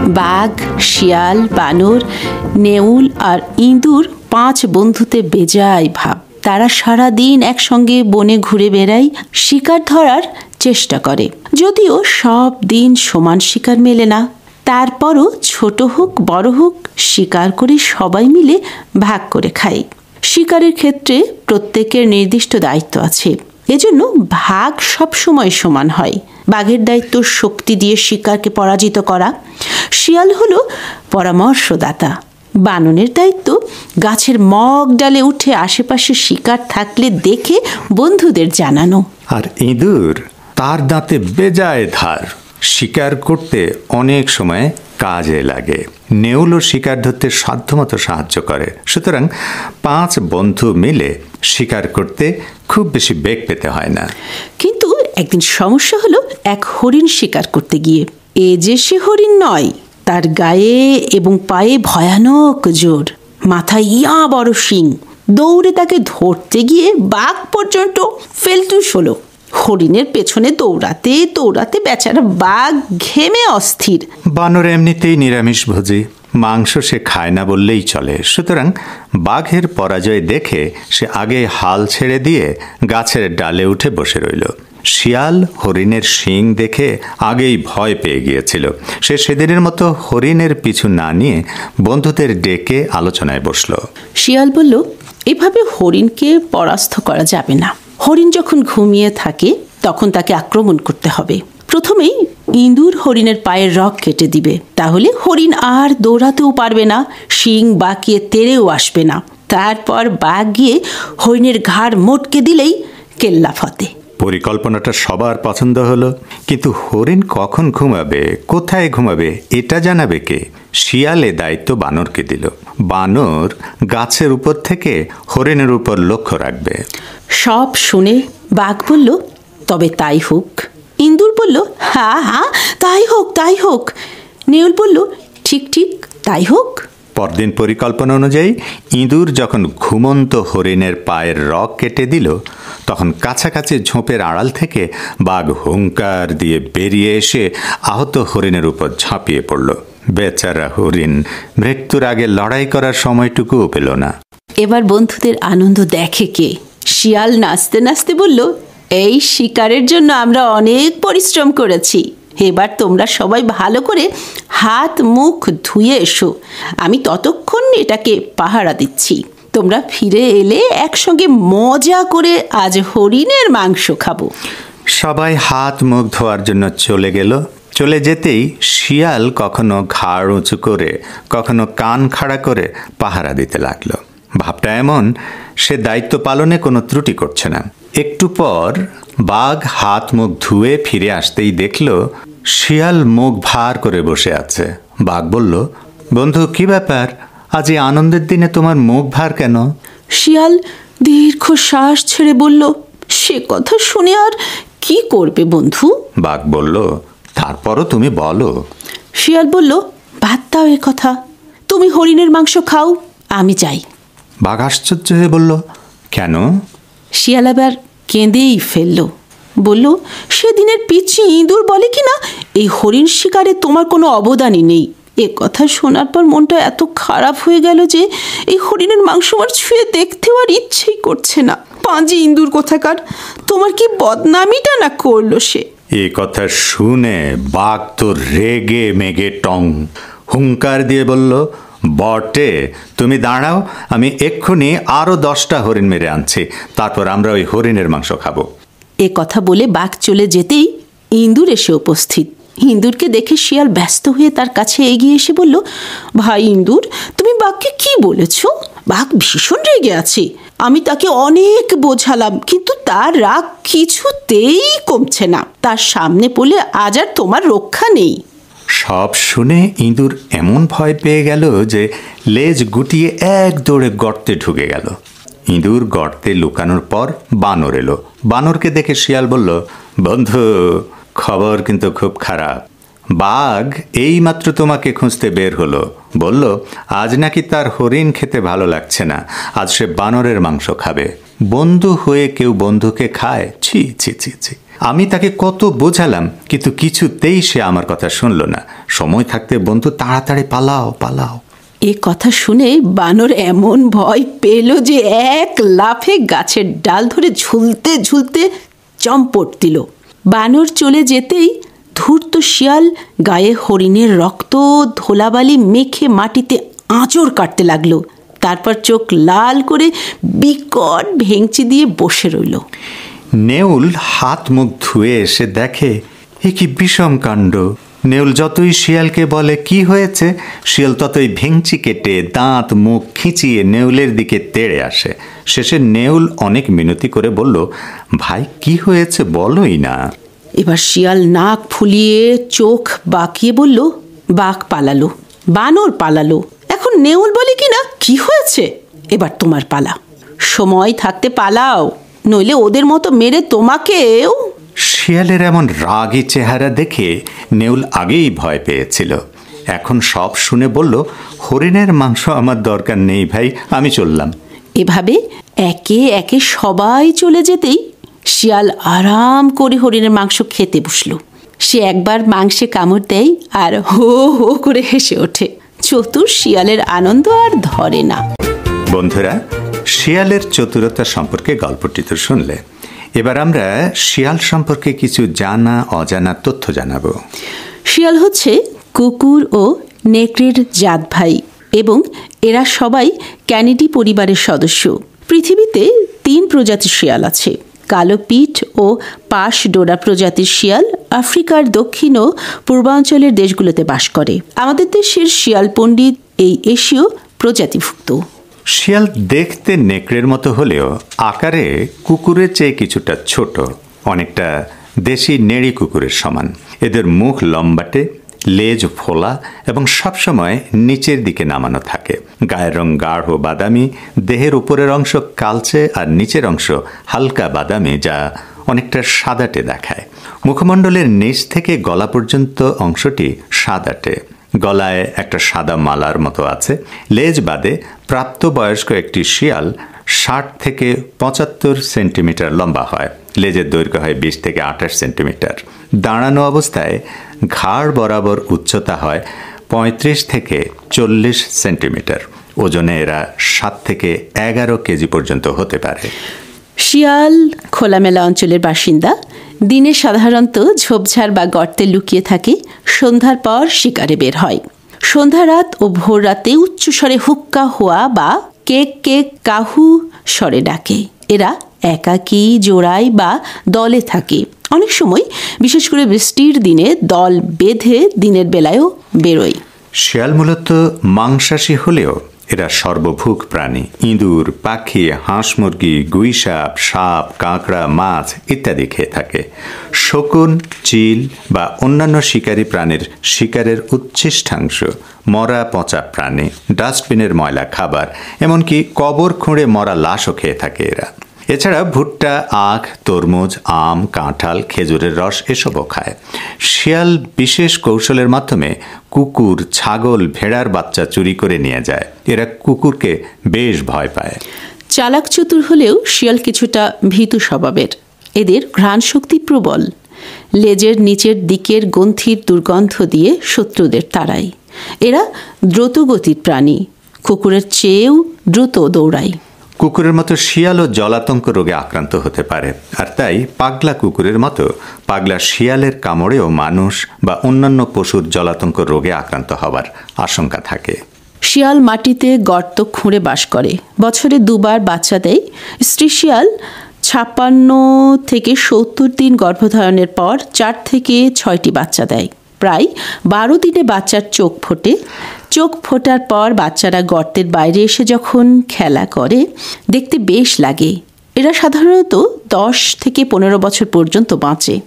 বাঘ, শিয়াল, বানর, নেউল আর ইঁদুর 5 বন্ধুতে বেজায় ভাব। তারা সারাদিন একসঙ্গে বনে ঘুরে বেড়ায়, শিকার ধরার চেষ্টা করে। যদিও সব দিন সমান শিকার মেলে না, তারপরও ছোট হোক বড় হোক শিকার করে সবাই মিলে ভাগ করে খায়। শিকারের ক্ষেত্রে প্রত্যেকের নির্দিষ্ট দায়িত্ব আছে, এজন্য ভাগ সবসময় সমান হয়। বাঘের দায়িত্ব শক্তি দিয়ে শিকারকে পরাজিত করা, শিয়াল হলো পরামর্শদাতা। বানরের দায়িত্ব গাছের মগ ডালে উঠে আশেপাশে শিকার থাকলে দেখে বন্ধুদের জানানো। আর ইঁদুর, তার দাঁতে বেজায় ধার, শিকার করতে অনেক সময় কাজে লাগে। নেউলও শিকার ধরতে সাধ্যমতো সাহায্য করে। সুতরাং 5 বন্ধু মিলে শিকার করতে খুব বেশি বেগ পেতে হয় না। কিন্তু একদিন সমস্যা হলো এক হরিণ শিকার করতে গিয়ে। এ যে সে হরিণ নয়, তার গায়ে এবং পায়ে ভয়ানক জোর, মাথায় ইয়া বড় শিং। দৌড়ে তাকে ধরতে গিয়ে বাঘ পর্যন্ত ফেলতুস হলো। হরিণের পেছনে দৌড়াতে দৌড়াতে বেচারা বাঘ ঘেমে অস্থির। বানর এমনিতেই নিরামিষভোজী, মাংস সে খায় না বললেই চলে। সুতরাং বাঘের পরাজয় দেখে সে আগে হাল ছেড়ে দিয়ে গাছের ডালে উঠে বসে রইল। শিয়াল হরিণের শিং দেখে আগেই ভয় পেয়ে গিয়েছিল। সে সেদিনের মতো হরিণের পিছু না নিয়ে বন্ধুদের ডেকে আলোচনায় বসল। শিয়াল বলল, এভাবে হরিণকে পরাস্ত করা যাবে না। হরিণ যখন ঘুমিয়ে থাকে তখন তাকে আক্রমণ করতে হবে। প্রথমেই ইঁদুর হরিণের পায়ের রগ কেটে দিবে, তাহলে হরিণ আর দৌড়াতেও পারবে না, শিং বাঁকিয়ে তেড়েও আসবে না। তারপর বাঘ গিয়ে হরিণের ঘাড় মোটকে দিলেই কেল্লা ফতে। পরিকল্পনাটা সবার পছন্দ হলো, কিন্তু হরিণ কখন ঘুমাবে, কোথায় ঘুমাবে, এটা জানাবে কে? শিয়ালে দায়িত্ব বানরকে দিল। বানর গাছের উপর থেকে হরিণের উপর লক্ষ্য রাখবে। সব শুনে বাঘ বলল, তবে তাই হোক। ইঁদুর বলল, হ্যাঁ হ্যাঁ তাই হোক তাই হোক। নেউল বলল, ঠিক ঠিক তাই হোক। পরদিন পরিকল্পনা অনুযায়ী ইঁদুর যখন ঘুমন্ত হরিণের পায়ের রগ কেটে দিল, তখন কাছাকাছি ঝোপের আড়াল থেকে বাঘ হুঙ্কার দিয়ে বেরিয়ে এসে আহত হরিণের উপর ঝাঁপিয়ে পড়ল। বেচারা হরিণ মৃত্যুর আগে লড়াই করার সময়টুকুও পেল না। এবার বন্ধুদের আনন্দ দেখে কে? শিয়াল নাচতে নাচতে বলল, এই শিকারের জন্য আমরা অনেক পরিশ্রম করেছি। এবার তোমরা সবাই ভালো করে হাত মুখ ধুয়ে এসো, আমি ততক্ষণ এটাকে পাহারা দিচ্ছি। তোমরা ফিরে এলে একসঙ্গে মজা করে আজ হরিণের মাংস খাবো। সবাই হাত মুখ ধোয়ার জন্য চলে গেল। চলে যেতেই শিয়াল কখনো ঘাড় উঁচু করে কখনো কান খাড়া করে পাহারা দিতে লাগলো। ভাবটা এমন, সে দায়িত্ব পালনে কোনো ত্রুটি করছে না। একটু পর বাঘ হাত মুখ ধুয়ে ফিরে আসতেই দেখল শিয়াল মুখ ভার করে বসে আছে। বাঘ বলল, বন্ধু কি ব্যাপার, আজ এই আনন্দের দিনে তোমার মুখ ভার কেন? শিয়াল দীর্ঘ শ্বাস ছেড়ে বলল, সে কথা শুনে আর কি করবে বন্ধু? বাঘ বলল, তারপরও তুমি বলো। শিয়াল বলল, বাদ দাও এ কথা, তুমি হরিণের মাংস খাও, আমি যাই। বাঘ আশ্চর্য হয়ে বলল, কেন? শিয়াল আবার কেঁদেই ফেলল, বলল, সেদিনের পিচ্ছি ইঁদুর বলে কিনা এই হরিণ শিকারে তোমার কোনো অবদানই নেই। এ কথা শোনার পর মনটা এত খারাপ হয়ে গেল যে এই হরিণের মাংস আর ছুঁয়ে দেখতেও আর ইচ্ছেই করছে না। পাঁজি ইঁদুর কোথাকার, তোমার কি বদনামিটা না করলো সে? এ কথা শুনে বাঘ তো রেগে মেগে টং হুঙ্কার দিয়ে বলল, বটে, তুমি দাঁড়াও, আমি এক্ষুনি আরো 10টা হরিণ মেরে আনছি, তারপর আমরা ওই হরিণের মাংস খাবো। এ কথা বলে বাঘ চলে যেতেই ইঁদুর এসে উপস্থিত। ইঁদুরকে দেখে শিয়াল ব্যস্ত হয়ে তার কাছে এগিয়ে এসে বলল, ভাই ইঁদুর, তুমি বাঘকে কি বলেছ? বাঘ ভীষণ রেগে আছে। আমি তাকে অনেক বোঝালাম, কিন্তু তার রাগ কিছুতেই কমছে না। তার সামনে পড়লে আজ আর তোমার রক্ষা নেই। সব শুনে ইঁদুর এমন ভয় পেয়ে গেল যে লেজ গুটিয়ে এক দৌড়ে গর্তে ঢুকে গেল। ইঁদুর গর্তে লুকানোর পর বানর এলো। বানরকে দেখে শিয়াল বলল, বন্ধু, খবর কিন্তু খুব খারাপ। বাঘ এইমাত্র তোমাকে খুঁজতে বের হলো, বলল আজ নাকি তার হরিণ খেতে ভালো লাগছে না, আজ সে বানরের মাংস খাবে। বন্ধু হয়ে কেউ বন্ধুকে খায়? ছি ছি ছি ছি। আমি তাকে কত বোঝালাম, কিন্তু কিছুতেই সে আমার কথা শুনল না। সময় থাকতে বন্ধু, তাড়াতাড়ি পালাও পালাও। এ কথা শুনে বানর এমন ভয় পেল যে এক লাফে গাছের ডাল ধরে ঝুলতে ঝুলতে চম্পট দিল। বানর চলে যেতেই ধূর্ত শিয়াল গায়ে হরিণের রক্ত ধোলাবালি মেখে মাটিতে আঁচড় কাটতে লাগলো। তারপর চোখ লাল করে বিকট ভেঙচি দিয়ে বসে রইল। নেউল হাত মুখ ধুয়ে এসে দেখে এ কি বিষম কাণ্ড। নেউল যতই শিয়ালকে বলে কি হয়েছে, শিয়াল ততই ভেঙচি কেটে দাঁত মুখ খিঁচিয়ে নেউলের দিকে তেড়ে আসে। শেষে নেউল অনেক মিনতি করে বলল, ভাই কি হয়েছে বলোই না। এবার শিয়াল নাক ফুলিয়ে চোখ বাঁকিয়ে বলল, বাঘ পালালো, বানর পালালো, এখন নেউল বলে কিনা কি হয়েছে, এবার তোমার পালা। সময় থাকতে পালাও, নইলে ওদের মতো মেরে তোমাকেও। শিয়ালের এমন রাগী চেহারা দেখে নেউল আগেই ভয় পেয়েছিল। এখন সব শুনে বলল, হরিণের মাংস আমার দরকার নেই ভাই, আমি চললাম। এভাবে একে একে সবাই চলে যেতেই শিয়াল আরাম করে হরিণের মাংস খেতে বসল। সে একবার মাংসে কামড় দেয় আর হো হো করে হেসে ওঠে। চতুর শিয়ালের আনন্দ আর ধরে না। বন্ধুরা, শিয়ালের চতুরতা সম্পর্কে গল্পটি তো শুনলে। এবার আমরা শিয়াল সম্পর্কে কিছু জানা অজানা তথ্য জানাবো। শিয়াল হচ্ছে কুকুর ও নেকড়ের জাত ভাই এবং এরা সবাই ক্যানিডি পরিবারের সদস্য। পৃথিবীতে 3 প্রজাতির শিয়াল আছে। কালো পিঠ ও পাশ ডোরা প্রজাতির শিয়াল আফ্রিকার দক্ষিণ ও পূর্বাঞ্চলের দেশগুলোতে বাস করে। আমাদের দেশের শিয়াল পণ্ডিত এই এশীয় প্রজাতিভুক্ত। শিয়াল দেখতে নেকড়ের মতো হলেও আকারে কুকুরের চেয়ে কিছুটা ছোট, অনেকটা দেশি নেড়ি কুকুরের সমান। এদের মুখ লম্বাটে, লেজ ফোলা এবং সবসময় নিচের দিকে নামানো থাকে। গায়ের রং গাঢ় বাদামি, দেহের উপরের অংশ কালচে আর নিচের অংশ হালকা বাদামি, যা অনেকটা সাদাটে দেখায়। মুখমণ্ডলের নিচ থেকে গলা পর্যন্ত অংশটি সাদাটে। গলায় একটা সাদা মালার মতো আছে। লেজ বাদে প্রাপ্তবয়স্ক একটি শিয়াল 60 থেকে 75 সেন্টিমিটার লম্বা হয়। লেজের দৈর্ঘ্য হয় 20 থেকে 28 সেন্টিমিটার। দাঁড়ানো অবস্থায় ঘাড় বরাবর উচ্চতা হয় 35 থেকে 40 সেন্টিমিটার। ওজনে এরা 7 থেকে 11 কেজি পর্যন্ত হতে পারে। শিয়াল খোলামেলা অঞ্চলের বাসিন্দা। দিনে সাধারণত ঝোপঝাড় বা গর্তে লুকিয়ে থাকে। সন্ধ্যার পর শিকারে বের হয়। সন্ধ্যা রাত ও ভোর রাতে উচ্চস্বরে হুক্কা হোয়া বা কেক কেক কাহু স্বরে ডাকে। এরা একাকী, জোড়ায় বা দলে থাকে। অনেক সময় বিশেষ করে বৃষ্টির দিনে দল বেঁধে দিনের বেলায়ও বেরোয়। শিয়াল মূলত মাংসাশী হলেও এরা সর্বভুক প্রাণী। ইঁদুর, পাখি, হাঁস মুরগি, গুইসাপ, সাপ, কাঁকড়া, মাছ ইত্যাদি খেয়ে থাকে। শকুন, চিল বা অন্যান্য শিকারী প্রাণীর শিকারের উচ্ছিষ্টাংশ, মরা পচা প্রাণী, ডাস্টবিনের ময়লা খাবার, এমনকি কবর খুঁড়ে মরা লাশও খেয়ে থাকে এরা। এছাড়া ভুট্টা, আখ, তরমুজ, আম, কাঁঠাল, খেজুরের রস এসবও খায়। শিয়াল বিশেষ কৌশলের মাধ্যমে কুকুর, ছাগল, ভেড়ার বাচ্চা চুরি করে নিয়ে যায়। এরা কুকুরকে বেশ ভয় পায়। চালাক চতুর হলেও শিয়াল কিছুটা ভীতু স্বভাবের। এদের ঘ্রাণ শক্তি প্রবল। লেজের নিচের দিকের গ্রন্থির দুর্গন্ধ দিয়ে শত্রুদের তাড়ায়। এরা দ্রুতগতির প্রাণী। কুকুরের চেয়েও দ্রুত দৌড়ায়। কুকুরের মতো শিয়ালও জলাতঙ্ক রোগে আক্রান্ত হতে পারে, আর তাই পাগলা কুকুরের মতো পাগলা শিয়ালের কামড়েও মানুষ বা অন্যান্য পশুর জলাতঙ্ক রোগে আক্রান্ত হওয়ার আশঙ্কা থাকে। শিয়াল মাটিতে গর্ত খুঁড়ে বাস করে। বছরে 2 বার বাচ্চা দেয়। স্ত্রী শিয়াল 56 থেকে 70 দিন গর্ভধারণের পর 4 থেকে 6টি বাচ্চা দেয়। প্রায় 12 দিনে বাচ্চার চোখ ফোটে। চোখ ফোটার পর বাচ্চারা গর্তের বাইরে এসে যখন খেলা করে দেখতে বেশ লাগে। এরা সাধারণত 10 থেকে 15 বছর পর্যন্ত বাঁচে।